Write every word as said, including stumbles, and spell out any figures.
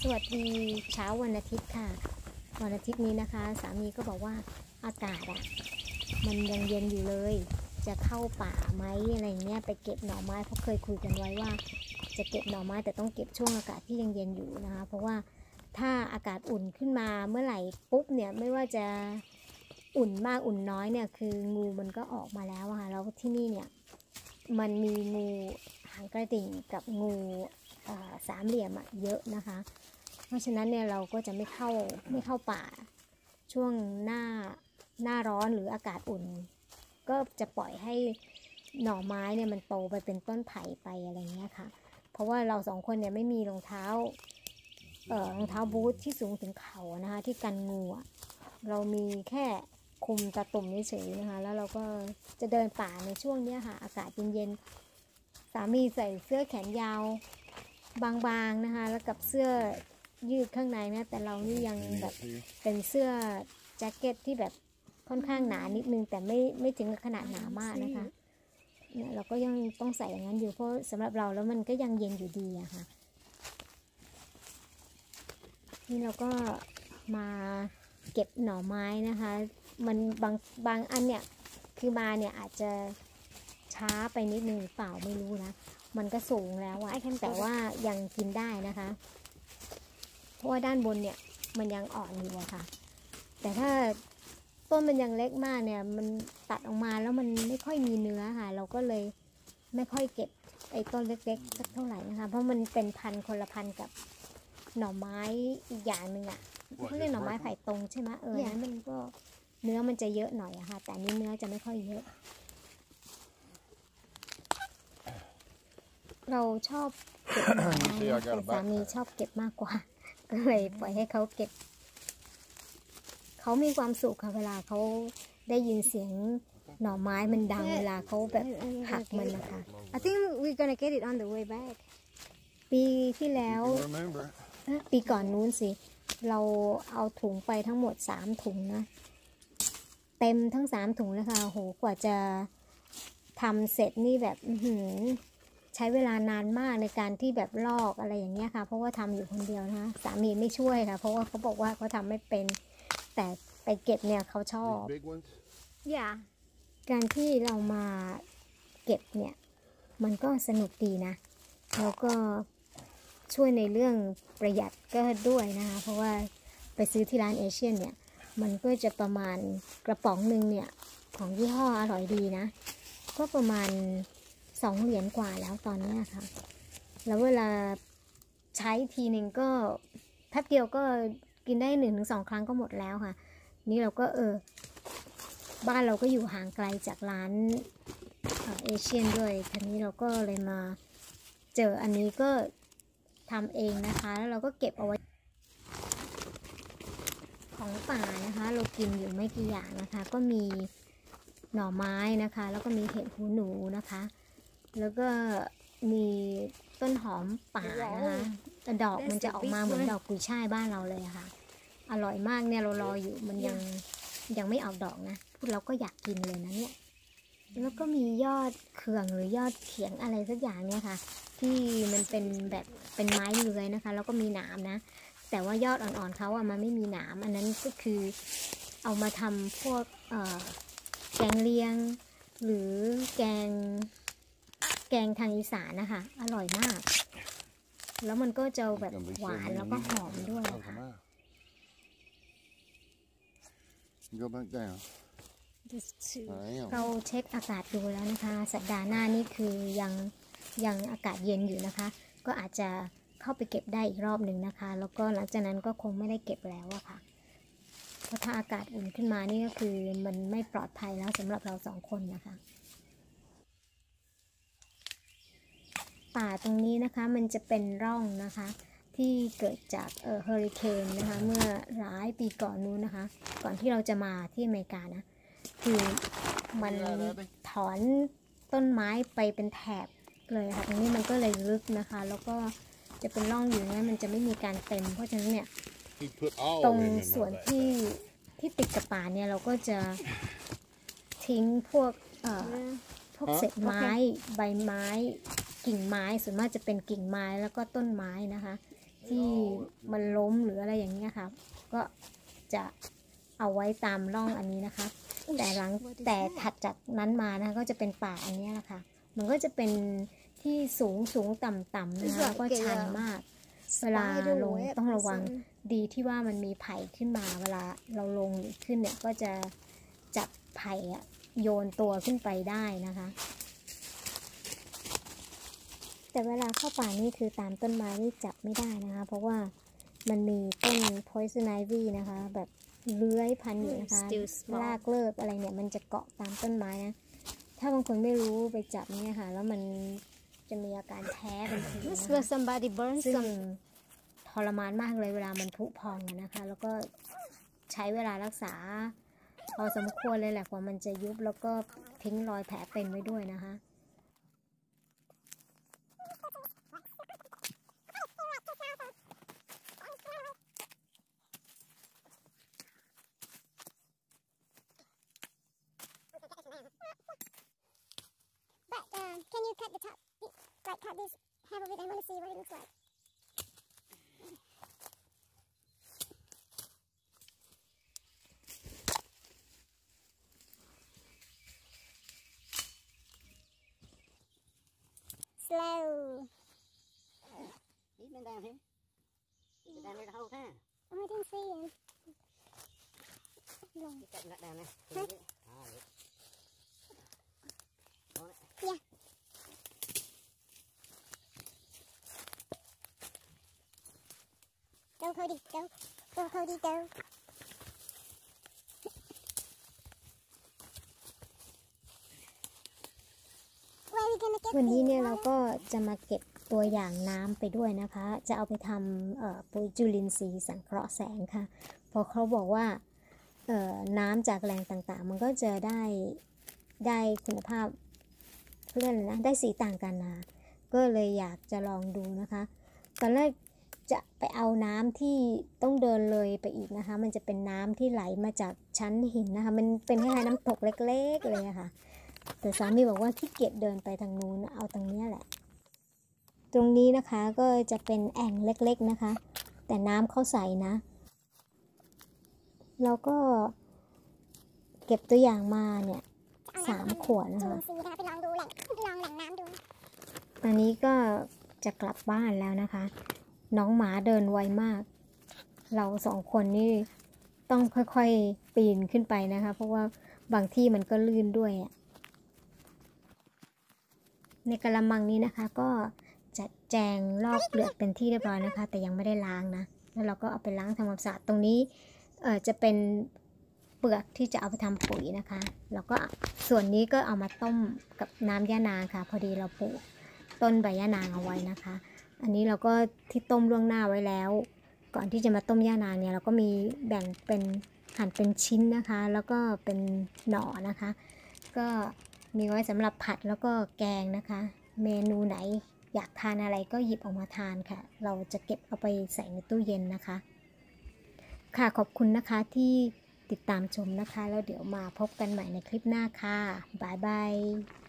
วัสดีเช้าวันอาทิตย์ค่ะวันอาทิตย์นี้นะคะสามีก็บอกว่าอากาศอ่ะมันยังเย็นอยู่เลยจะเข้าป่าไหมอะไรเงี้ยไปเก็บหน่อไม้เพราะเคยคุยกันไว้ว่าจะเก็บหน่อไม้แต่ต้องเก็บช่วงอากาศที่ยังเย็นอยู่นะคะเพราะว่าถ้าอากาศอุ่นขึ้นมาเมื่อไหร่ปุ๊บเนี่ยไม่ว่าจะอุ่นมากอุ่นน้อยเนี่ยคืองูมันก็ออกมาแล้วค่ะแล้วที่นี่เนี่ยมันมีงูหางกระดิ่งกับงูสามเหลี่ยมเยอะนะคะเพราะฉะนั้นเนี่ยเราก็จะไม่เข้าไม่เข้าป่าช่วงหน้าหน้าร้อนหรืออากาศอุ่นก็จะปล่อยให้หน่อไม้เนี่ยมันโตไปเป็นต้นไผ่ไปอะไรเงี้ยค่ะเพราะว่าเราสองคนเนี่ยไม่มีรองเท้าเอ่อรองเท้าบูทที่สูงถึงเข่านะคะที่กันงูอ่ะเรามีแค่คุมตะตุ่มเฉยๆนะคะแล้วเราก็จะเดินป่าในช่วงนี้ค่ะอากาศเย็นๆสามีใส่เสื้อแขนยาวบางๆนะคะแล้วกับเสื้อยืดข้างในนะแต่เรานี่ยังแบบเป็นเสื้อแจ็คเก็ตที่แบบค่อนข้างหนานิดนึงแต่ไม่ไม่ถึงขนาดหนามากนะคะเนี่ยเราก็ยังต้องใส่อย่างนั้นอยู่เพราะสำหรับเราแล้วมันก็ยังเย็นอยู่ดีอะค่ะนี่เราก็มาเก็บหน่อไม้นะคะมันบางบางอันเนี่ยคือมาเนี่ยอาจจะช้าไปนิดนึงหรือเปล่าไม่รู้นะมันก็สูงแล้วอะแต่ว่ายังกินได้นะคะเพราะว่าด้านบนเนี่ยมันยังอ่อนอยู่อะค่ะแต่ถ้าต้นมันยังเล็กมากเนี่ยมันตัดออกมาแล้วมันไม่ค่อยมีเนื้อค่ะเราก็เลยไม่ค่อยเก็บไอ้ต้นเล็กๆสักเท่าไหร่นะคะเพราะมันเป็นพันธุ์คนละพันธุ์กับหน่อไม้อีกอย่างหนึ่งอ่ะเขาเรียกหน่อไม้ไผ่ตรงใช่ไหมเออนั้นมันก็เนื้อมันจะเยอะหน่อยอะค่ะแต่นี้เนื้อจะไม่ค่อยเยอะเราชอบเก็บหน่อไม้แต่สามีชอบเก็บมากกว่าก็เลยปล่อยให้เขาเก็บเขามีความสุขค่ะเวลาเขาได้ยินเสียงหน่อไม้มันดังเวลาเขาแบบหักมันนะคะ I think we're gonna get it on the way back ปีที่แล้วปีก่อนนู้นสิเราเอาถุงไปทั้งหมดสามถุงนะเต็มทั้งสามถุงเลยค่ะโหกว่าจะทำเสร็จนี่แบบใช้เวลานานมากในการที่แบบลอกอะไรอย่างเงี้ยค่ะเพราะว่าทำอยู่คนเดียวนะสามีไม่ช่วยค่ะเพราะว่าเขาบอกว่าเขาทำไม่เป็นแต่ไปเก็บเนี่ยเขาชอบอย่าการที่เรามาเก็บเนี่ยมันก็สนุกดีนะแล้วก็ช่วยในเรื่องประหยัดก็ด้วยนะคะเพราะว่าไปซื้อที่ร้านเอเชียนเนี่ยมันก็จะประมาณกระป๋องหนึ่งเนี่ยของยี่ห้ออร่อยดีนะก็ประมาณสองเหรียญกว่าแล้วตอนนี้ค่ะแล้วเวลาใช้ทีหนึ่งก็แป๊บเดียวก็กินได้หนึ่งถึงสองครั้งก็หมดแล้วค่ะนี่เราก็เออบ้านเราก็อยู่ห่างไกลจากร้านเอเชียนด้วยทีนี้เราก็เลยมาเจออันนี้ก็ทำเองนะคะแล้วเราก็เก็บเอาไว้ของป่านะคะเรากินอยู่ไม่กี่อย่างนะคะก็มีหน่อไม้นะคะแล้วก็มีเห็ดหูหนูนะคะแล้วก็มีต้นหอมป่านะคะดอกมันจะออกมาเหมือนดอกกุยช่ายบ้านเราเลยค่ะอร่อยมากเนี่ยเรารออยู่มันยังยังไม่ออกดอกนะพูดเราก็อยากกินเลยนะเนี่ยแล้วก็มียอดเขืองหรือยอดเขียงอะไรสักอย่างเนี่ยค่ะที่มันเป็นแบบเป็นไม้เลื้อยนะคะแล้วก็มีหนามนะแต่ว่ายอดอ่อนๆเขาอะมันไม่มีหนามอันนั้นก็คือเอามาทำพวกเอ่อแกงเลียงหรือแกงแกงทางอีสานนะคะอร่อยมากแล้วมันก็จะแบบหวานแล้วก็หอมด้วยค่ะเราเช็คอากาศดูแล้วนะคะสัปดาห์หน้านี่คือยังยังอากาศเย็นอยู่นะคะก็อาจจะเข้าไปเก็บได้อีกรอบหนึ่งนะคะแล้วก็หลังจากนั้นก็คงไม่ได้เก็บแล้วอะค่ะเพราะถ้าอากาศอุ่นขึ้นมานี่ก็คือมันไม่ปลอดภัยแล้วสำหรับเราสองคนนะคะป่าตรงนี้นะคะมันจะเป็นร่องนะคะที่เกิดจากเอ่อเฮอริเคนนะคะเมื่อหลายปีก่อนนู้นนะคะก่อนที่เราจะมาที่อเมริกานะคือมันถอนต้นไม้ไปเป็นแถบเลยค่ะตรงนี้มันก็เลยลึกนะคะแล้วก็จะเป็นร่องอยู่นะมันจะไม่มีการเต็มเพราะฉะนั้นเนี่ยตรงส่วนที่ที่ติดกับป่าเนี่ยเราก็จะทิ้งพวกเอ่อพวกเศษไม้ใบไม้กิ่งไม้ส่วนมากจะเป็นกิ่งไม้แล้วก็ต้นไม้นะคะที่มันล้มหรืออะไรอย่างเงี้ยค่ะก็จะเอาไว้ตามร่องอันนี้นะคะแต่หลังแต่ถัดจากนั้นมานะก็จะเป็นป่าอันนี้แหละค่ะมันก็จะเป็นที่สูงสูงต่ำต่ำนะคะแล้วก็ชันมากเวลาลงต้องระวังดีที่ว่ามันมีไผ่ขึ้นมาเวลาเราลงหรือขึ้นเนี่ยก็จะจับไผ่อะโยนตัวขึ้นไปได้นะคะแต่เวลาเข้าป่านี่คือตามต้นไม้นี่จับไม่ได้นะคะเพราะว่ามันมีต้น poison ivy นะคะแบบเลื้อยพันอยู่นะคะรากเลิกอะไรเนี่ยมันจะเกาะตามต้นไม้นะถ้าบางคนไม่รู้ไปจับเนี่ยค่ะแล้วมันจะมีอาการแพ้เป็นทีนะคะซึ่งทรมานมากเลยเวลามันผุพองนะคะแล้วก็ใช้เวลารักษาพอสมควรเลยแหละกว่ามันจะยุบแล้วก็ทิ้งรอยแผลเป็นไว้ด้วยนะคะ Can you cut the top, like cut this half of it? I want to see what it looks like. Slow. He's been down here. He's been down here the whole time. Oh, I didn't see him. He's cutting that down there. Huh? Ah, yeah. Want it? Yeah. Go, Cody, go. Go, Cody, go. วันนี้เนี่ยเราก็จะมาเก็บตัวอย่างน้ำไปด้วยนะคะจะเอาไปทำปุ๋ยจุลินทรีย์สังเคราะห์แสงค่ะเพราะเขาบอกว่าน้ำจากแหล่งต่างๆมันก็จะได้ได้คุณภาพเรื่องอะไรนะได้สีต่างกันนะก็เลยอยากจะลองดูนะคะตอนแรกจะไปเอาน้ำที่ต้องเดินเลยไปอีกนะคะมันจะเป็นน้ำที่ไหลมาจากชั้นหินนะคะมันเป็นคล้ายๆน้ำตกเล็กๆเลยค่ะแต่สามีบอกว่าขี้เกียจเดินไปทางนู้นเอาตรงนี้แหละตรงนี้นะคะก็จะเป็นแอ่งเล็กๆนะคะแต่น้ำเขาใสนะเราก็เก็บตัวอย่างมาเนี่ยสามขวดนะคะไปลองดูแหล่งลองแหล่งน้ำดูตอนนี้ก็จะกลับบ้านแล้วนะคะน้องหมาเดินไวมากเราสองคนนี่ต้องค่อยๆปีนขึ้นไปนะคะเพราะว่าบางที่มันก็ลื่นด้วยในกระมังนี้นะคะก็จัดแจงลอกเปลือกเป็นที่เรียบร้อยนะคะแต่ยังไม่ได้ล้างนะแล้วเราก็เอาไปล้างทำความสะอาดตรงนี้เอ่อจะเป็นเปลือกที่จะเอาไปทำปุ๋ยนะคะแล้วก็ส่วนนี้ก็เอามาต้มกับน้ำย่านางค่ะพอดีเราปลูกต้นใบย่านางเอาไว้นะคะอันนี้เราก็ที่ต้มล่วงหน้าไว้แล้วก่อนที่จะมาต้มย่านางเนี่ยเราก็มีแบ่งเป็นหั่นเป็นชิ้นนะคะแล้วก็เป็นหน่อนะคะก็มีไว้สำหรับผัดแล้วก็แกงนะคะเมนูไหนอยากทานอะไรก็หยิบออกมาทานค่ะเราจะเก็บเอาไปใส่ในตู้เย็นนะคะค่ะขอบคุณนะคะที่ติดตามชมนะคะแล้วเดี๋ยวมาพบกันใหม่ในคลิปหน้าค่ะบ๊ายบาย